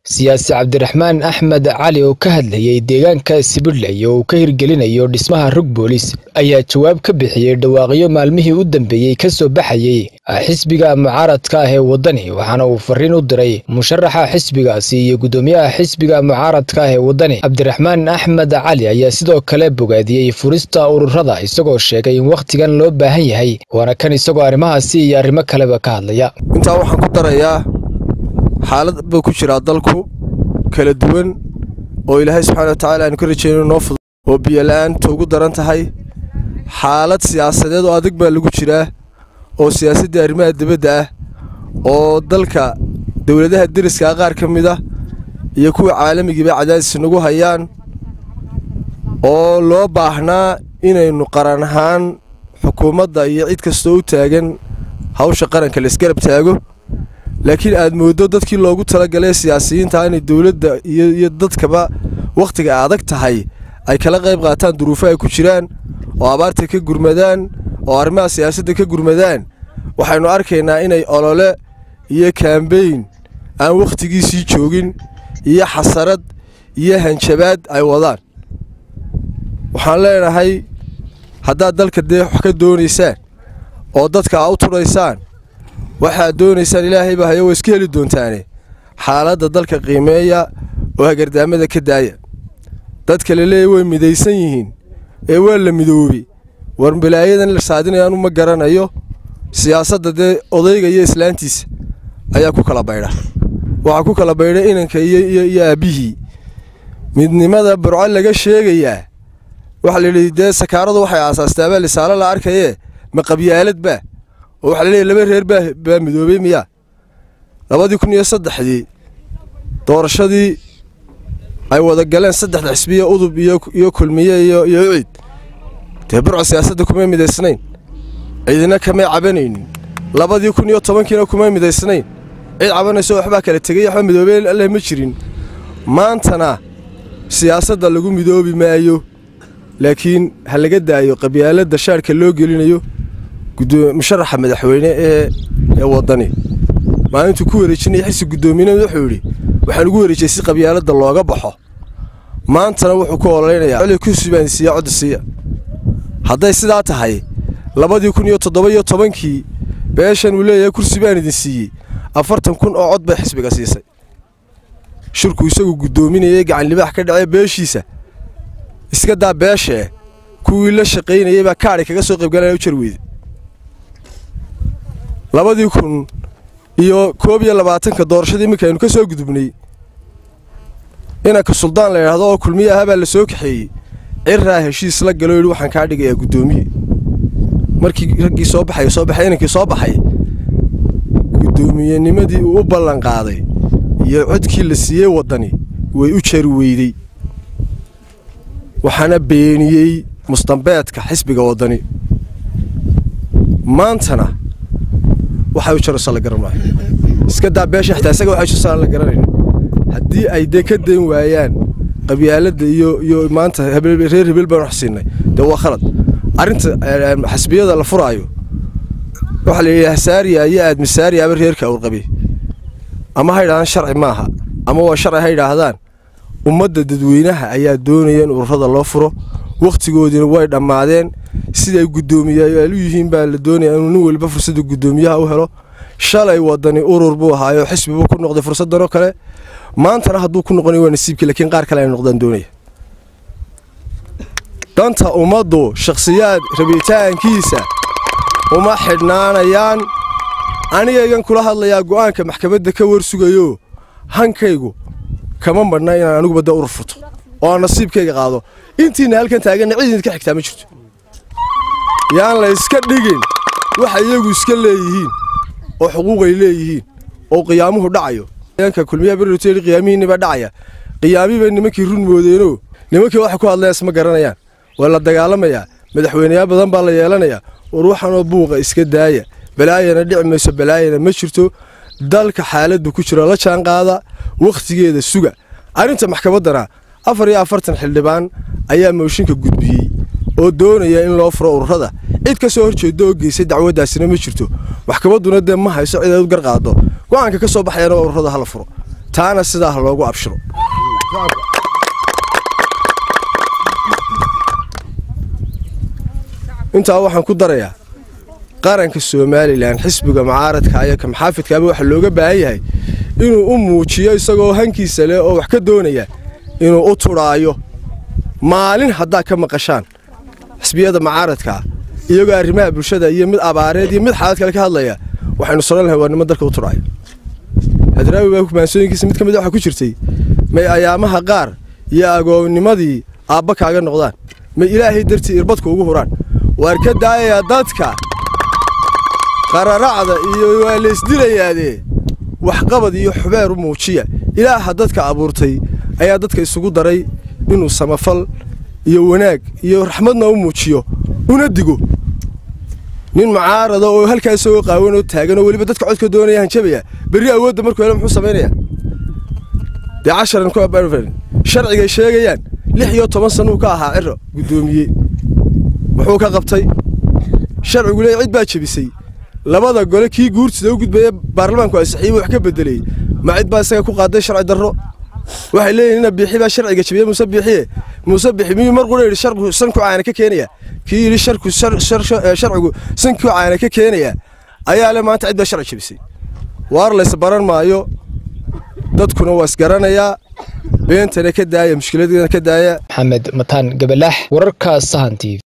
siyaasi Cabdiraxmaan Axmed Cali oo ka hadlayay deegaanka Sibidley oo ka hirgelinayo dhismaha rug boolis ayaa jawaab ka bixiyay dhawaaqyo maalmihii u dambeeyay ka soo baxayay xisbiga mucaaradka ah ee wadani waxaana uu fariin u diray musharaxa xisbigaasi iyo gudoomiyaha xisbiga mucaaradka ah ee wadani Cabdiraxmaan Axmed Cali ayaa sidoo kale bogaadiyay furista ururada isagoo sheegay in waqtigan loo baahan yahay waana kan isagoo arrimahaasi iyo arrimo kaleba ka hadlaya inta waxaan ku darayaa xaalad buu ku jira dalku kala duwan oo Ilaahay subhanahu wa ta'ala aan ku rajeeyno noo fudud oo biyalaanta ugu daran tahay xaalad siyaasadeed oo adag baa lagu jiraa oo siyaasadda arrimaha dibadda ah oo dalka dawladaha deriska qaar ka mid ah iyo kuwa caalamiga cadaadis nagu hayaan oo loo baahnaa inaynu qaran ahaan xukuumadda iyo cid kasta u taagan hawsha qaranka la isgarab taago laakiin aad moodo dadkii loogu talagalay siyaasiyiinta in dawladda iyo dadkaba waqtiga adag tahay ay kala qayb qaataan duruufaha ku jiraan oo abaarta ka gurmadaan oo arrimaha siyaasadda ka gurmadaan waxaynu arkaynaa inay olole iyo campaign aan waqtigiisii joogin iyo xasarad iyo hanjabaad ay wadaan waxaan leenahay haddaad dalka wax ka doonaysaan oo dadka u turaysaan waxaad doonaysaan Ilaahay baa hayo iska heli doontaane xaaladda dalka qiimeeya oo hagardaamada ka daaya dadka leeyahay way midaysan yihiin ee waa la midoobay war bilaayadan la saadinayaan uma garanayo siyaasadda odayga iyo islaantiisa ayaa ku kala bayra waxa ku kala bayray inanka iyo aabihii midnimada burco laga sheegayaa waxa la yiraahdaa sakaaradu waxay aasaastay lisaala la arkayee ma qabyaalad baa oo waxa la leeyahay laba reer baa midoobay miya 2003 doorashadii ay wada galeen saddex xisbiye udub iyo kulmiye iyo ciid tabarco siyaasadda kuma midaysnayn ciidina kama cabanaynin 2010 kuma midaysnayn cid cabanayso waxba kala tagay waxba midoobay Allah ma jirin maantana siyaasadda lagu midoobi maayo laakiin hal laga daayo qabyaaladda shaarka loo gelinayo musharaxa madaxweyne ee wadani maalintu ku wareejinay xisbi gudoomiyaha wuxuu yiri waxaan ugu wareejiyay si qabyaaladda looga baxo maantana wuxuu ku ololeynayaa xilli ku sibaansiya codsiya haday sidaa tahay 2017 beeshan uu leeyahay kursi baan idin siiyay 40,000 oo cod bay xisbiga siisay shirku isagu gudoominayay gacan libaax ka dhacay beeshiisa iska daa beeshe kuwii la shaqeynayay baa kaari kaga soo qayb galay u jarweyd 2021 doorashadii markii aynu ka soo gudubnay inaka suldaan la yiraahdo oo kulmiyaha baa la soo kaxeeyay cirraa heshiis la galo waxaan ka dhigayaa gudoomiye markii raggii soo baxay inankii soo baxay gudoomiyanimadii uu ballan qaaday iyo codkii la siiyay wadani way u jarweeyday waxaana beeniyay mustambeedka xisbiga wadani maantana waxa uu jaro sala garan waayo iska daa beesha xitaa isaga waxa uu sala garanay hadii ay ka deen waayaan qabyaaladda iyo maanta reer hebel baan xasiinay waa khalad arinta xisbiyada la furaayo waxa la yiraahdaa saariya iyo aad misaariya reerka uu qabay ama haydaan sharci maaha ama waa sharci haydaahdaan ummadda dadweynaha ayaa doonaya in ururada loo furo waqtigoodina way dhamaadeen sida gudoomiyayaal u yihiin baa la doonayaa in nin walba fursad gudoomiyaha u helo shalay wadani urur buu ahaayo xisbi buu ku noqday fursadan oo kale maantana hadduu ku noqonayo waa nasiibkii laakiin qaar kale ay noqdaan doonaya danta ummaddu shakhsiyaad rabitaankiisa uma xidhnaanayaan aniga kula hadlayaa go'aanka maxkamadda ka warsugayo hankaygu kama marna inaan anigu bada urur furto oo nasiibkayga qaado intiina halkan taagan ciidin ka xigtaa ma jirto yaan la iska dhigin waxa iyagu iska leeyihiin oo xuquuq ay leeyihiin oo qiyaamuhu dhacayo yanka kulmiyaha barrootay qiyaamihiina ba dhacaya qiyaamiba nimankii run moodeeno nimankii waxa ku hadlayaan isma garanayaan waa la dagaalamaya madaxweynayaal badan baa la yeelanaya waxaan oo buuqa iska daaya balaayana dhicmayso balaayana ma jirto dalka xaaladdu ku jira la jaan qaada waqtigeeda suga arinta maxkamaddana 44 xildhibaan ayaa mooshinka gudbiyay oo doonaya in loo furo ururada cid ka soo horjeedo oo geysay dacwadaasina ma jirto maxkamadduna ma hayso cid ay u garqaado go'aanka ka soo baxayna ururada hala furo taana sidaa ha loogu abshiro intaa waxaan ku darayaa qaranka Soomaaliland xisbiga mucaaradka ayaa ka maxaafidkaaba waxa looga baahan yahay inuu u muujiyo isagoo hankiisa leh oo wax ka doonaya inuu u turaayo maalin hadda ka maqashaan xisbiyada mucaaradka iyagoo arrimaha bulshada iyo mid abaareed iyo mid xaalad kale ka hadlaya waxaanu sooranahay waa niman dalka u turaayo hadraawi baa kumaasooyinkiisa mid kamid ah waxa ku jirtay may ayaamaha qaar iyo agoonimadii aabba kaaga noqdaan may ilaahay dartii irbadku ugu huraan waar ka daayaya dadka qararacda iyo waa la isdilayaade wax qabad iyo xubeer u muujiya ilaaha dadka abuurtay ayaa dadka isugu daray inuu samafal iyo wanaag iyo raxmadna u muujiyo una digo nin mucaarada oo halkaas soo qaawan oo taagan oo waliba dadka codka doonaya hanjabaya bari awoodda markuu helo muxuu sameeynaya de 10 ku abaarfan sharciga sheegayaan 16 sano ka ahaa ciro gudoomiye wuxuu ka qabtay sharcigu leeyahay cid baa jabisay labada gole kii guurtida u gudbay baarlamaanku ay saxiib wax ka bedelay ma cid baa isaga ku qaaday sharci darro waxay leeyihiin in biixi baa sharciga jabiyay musabixi miyuu mar qore sharcigu san ku caana ka keenaya kii yiri sharcigu san ku caana ka keenaya ayaa le maanta cid baa sharci jabisay waar la isbaran maayo dadkuna waa isgaranaya beentana ka daaya mushkiladana ka daaya Maxamed Mataan Gabalax wararka Sahan TV